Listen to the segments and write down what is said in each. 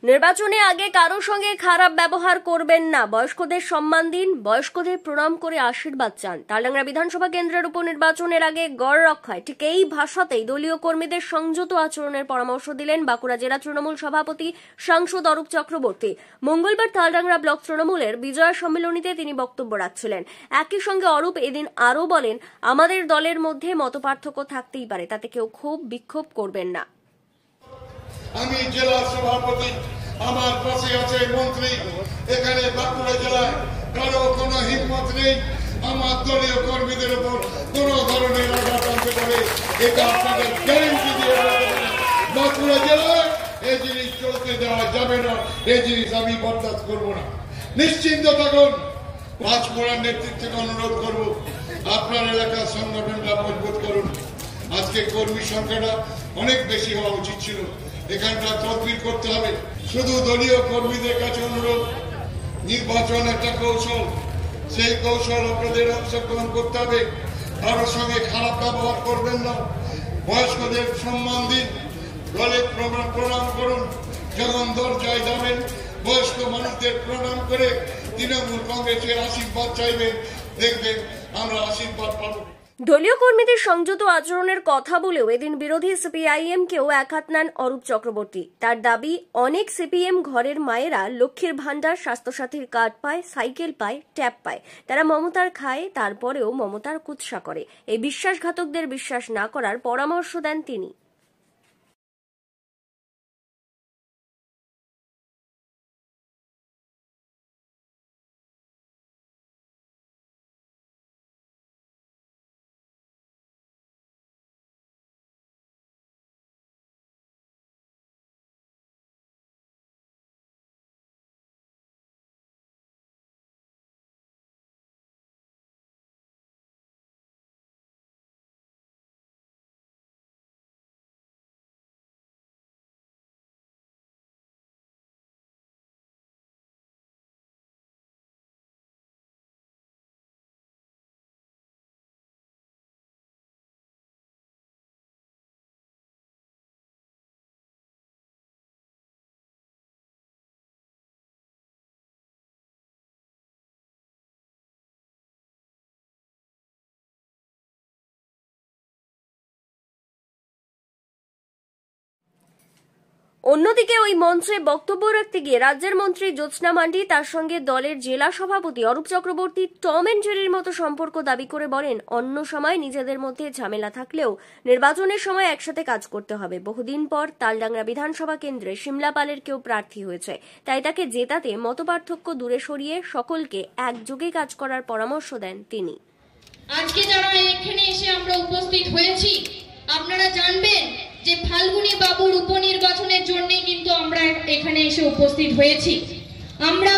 নির্বাচনে আগে কারো সঙ্গে খারাপ ব্যবহার করবেন না, বয়স্কদের সম্মান দিন, বয়স্কদের প্রণাম করে আশীর্বাদ চান। তালডাংরা বিধানসভা কেন্দ্রের উপনির্বাচনের আগে গড় রক্ষায় ঠিক এই ভাষাতেই দলীয় কর্মীদের সংযত আচরণের পরামর্শ দিলেন বাঁকুড়া জেলা তৃণমূল সভাপতি সাংসদ অরূপ চক্রবর্তী। মঙ্গলবার তালডাংরা ব্লক তৃণমূলের বিজয়া সম্মেলনীতে তিনি বক্তব্য রাখছিলেন। একই সঙ্গে অরূপ এদিন আরও বলেন, আমাদের দলের মধ্যে মতপার্থক্য থাকতেই পারে, তাতে কেউ ক্ষোভ বিক্ষোভ করবেন না। আমি জেলা সভাপতি, আমার পাশে আছে মন্ত্রী। এখানে বাঁকুড়া জেলায় কারো কোনো হিম্মত নেই আমার দলীয় কর্মীদের উপর কোন ধরনের আঘাত আনতে পারে, এটা আপনাদের গ্যারেন্টি দিয়ে বাঁকুড়া জেলায় এই জিনিস চলতে দেওয়া যাবে না, এই জিনিস আমি বরদাস্ত করবো না। নিশ্চিন্ত থাকুন। পাঁচমোড়ার নেতৃত্বকে অনুরোধ করব, আপনার এলাকার সংগঠনটা মজবুত করুন। আজকে কর্মী সংখ্যাটা অনেক বেশি হওয়া উচিত ছিল, এখানটা তদবির করতে হবে। শুধু দলীয় কর্মীদের কাছে অনুরোধ, নির্বাচন একটা কৌশল, সেই কৌশল আপনাদের অংশগ্রহণ করতে হবে। কারোর সঙ্গে খারাপ ব্যবহার করবেন না, বয়স্কদের সম্মান দিন, দলে প্রণাম করুন। যখন দরজায় যাবেন বয়স্ক মানুষদের প্রণাম করে তৃণমূল কংগ্রেসের আশীর্বাদ চাইবেন, দেখবেন আমরা আশীর্বাদ পাবো। দলীয় কর্মীদের সংযত আচরণের কথা বলেও এদিন বিরোধী সিপিআইএমকেও একহাত নেন অরূপ চক্রবর্তী। তার দাবি, অনেক সিপিএম ঘরের মায়েরা লক্ষ্মীর ভাণ্ডার, স্বাস্থ্যসাথীর কার্ড পায়, সাইকেল পায়, ট্যাব পায়। তারা মমতার খায়, তারপরেও মমতার কুৎসা করে। এই বিশ্বাসঘাতকদের বিশ্বাস না করার পরামর্শ দেন তিনি। অন্যদিকে ওই মঞ্চে বক্তব্য রাখতে গিয়ে রাজ্যের মন্ত্রী জ্যোৎস্না মান্ডি তার সঙ্গে দলের জেলা সভাপতি অরূপ চক্রবর্তী টম এন্ড জেরির মতো সম্পর্ক দাবি করে বলেন, অন্য সময় নিজেদের মধ্যে ঝামেলা থাকলেও নির্বাচনের সময় একসাথে কাজ করতে হবে। বহুদিন পর তালডাংরা বিধানসভা কেন্দ্রে সিমলা পালের কেউ প্রার্থী হয়েছে, তাই তাকে জেতাতে মতপার্থক্য দূরে সরিয়ে সকলকে একযোগে কাজ করার পরামর্শ দেন তিনি। আজকে যারা এখানে এসে আমরা উপস্থিত হয়েছি, আপনারা জানবেন যে ফাল্গুনী বাবুর উপনির্বাচনের জন্য কিন্তু আমরা এখানে এসে উপস্থিত হয়েছি। আমরা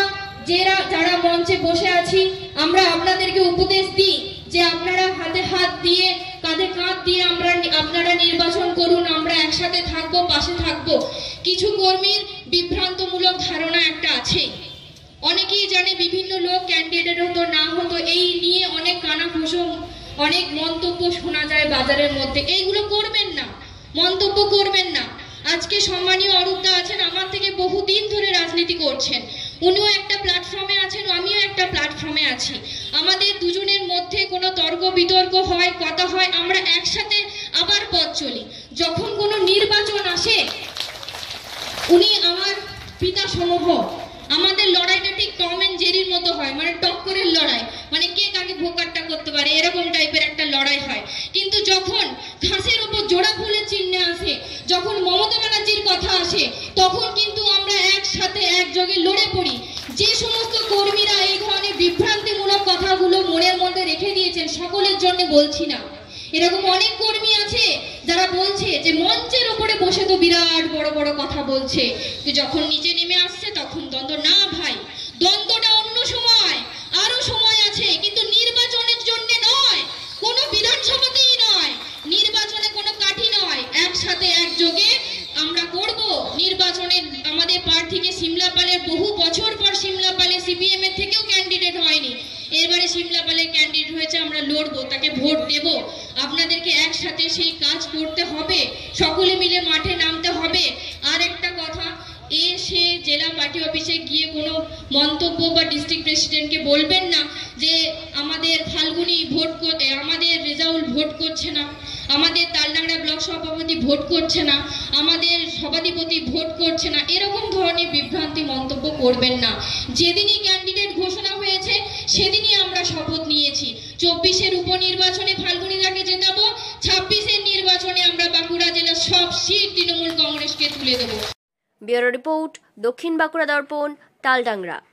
যারা মঞ্চে বসে আছি, আমরা আপনাদেরকে উপদেশ দিই যে আপনারা হাতে হাত দিয়ে, কাঁধে কাঁধ দিয়ে আপনারা নির্বাচন করুন, আমরা একসাথে থাকবো, পাশে থাকবো। কিছু কর্মীর বিভ্রান্তমূলক ধারণা একটা আছে, অনেকেই জানে বিভিন্ন লোক ক্যান্ডিডেট হতো না হতো, এই নিয়ে অনেক কানাঘুষো, অনেক মন্তব্য শোনা যায় বাজারের মধ্যে। এইগুলো করবেন না, মন্তব্য করবেন না। আজকে সম্মানীয় অরূপদা আছেন, আমার থেকে বহুদিন ধরে রাজনীতি করছেন, উনিও একটা প্ল্যাটফর্মে আছেন, আমিও একটা প্ল্যাটফর্মে আছি। আমাদের দুজনের মধ্যে কোনো তর্ক বিতর্ক হয়, কথা হয়, আমরা একসাথে আবার পথ চলি। যখন কোনো নির্বাচন আসে, উনি আমার পিতা সমূহ, আমাদের লড়াইটা ঠিক টম এন্ড জেরির মতো হয়, মানে টক্করের লড়াই, মানে কে কাকে ভোকারটা করতে পারে, এরকম টাইপের একটা লড়াই হয়। কিন্তু যখন ঘাসের উপর জোড়া ফুলের চিহ্ন আসে, যখন মমতা ব্যানার্জির কথা আসে, তখন কিন্তু আমরা একসাথে একযোগে লড়ে পড়ি। যে সমস্ত কর্মীরা এই ধরনের বিভ্রান্তিমূলক কথাগুলো মনের মধ্যে রেখে দিয়েছেন, সকলের জন্য বলছি না, এরকম অনেক কর্মী আছে যারা বলছে যে মঞ্চের উপরে বসে তো বিরাট বড় বড় কথা বলছে, যখন নিচে নেমে আসছে তখন দ্বন্দ্ব। না ভাই, দ্বন্দ্বটা অন্য সময়, আরো সময় আছে, কিন্তু নির্বাচনের জন্য নয়, কোনো বিধানসভাতেই নয়, নির্বাচনে কোনো কাঠি নয়, একসাথে একযোগে আমরা করব নির্বাচনে। আমাদের প্রার্থীকে সিমলা পালের বহু বছর পর সিমলা পালে সিপিএম এর থেকেও ক্যান্ডিডেট হয়নি, এবারে সিমলা পালের ক্যান্ডিডেট হয়েছে, আমরা লড়বো, তাকে ভোট দেব। আপনাদেরকে একসাথে সেই কাজ করতে হবে, সকলে মিলে মাঠে নামতে হবে। আর একটা কথা, এসে মন্তব্য বা ডিস্ট্রিক্ট প্রেসিডেন্টকে বলবেন না যে আমাদের ফাল্গুনি ভোট করতে, আমাদের রেজাউল ভোট করছে না, আমাদের তালডাংরা ব্লক সভাপতি ভোট করছে না, আমাদের সভাধিপতি ভোট করছে না, এরকম ধরনের বিভ্রান্তি মন্তব্য করবেন না। যেদিনই ক্যান্ডিডেট ঘোষণা হয়েছে সেদিনই আমরা শপথ নিয়েছি 24-এর উপনির্বাচনে ফাল্গুনিদাকে জেতাবো, 26-এর নির্বাচনে আমরা বাঁকুড়া জেলার সব সিট তৃণমূল কংগ্রেসকে তুলে দেবো। ব্যুরো রিপোর্ট, দক্ষিণ বাঁকুড়া দর্পণ, তালডাংরা।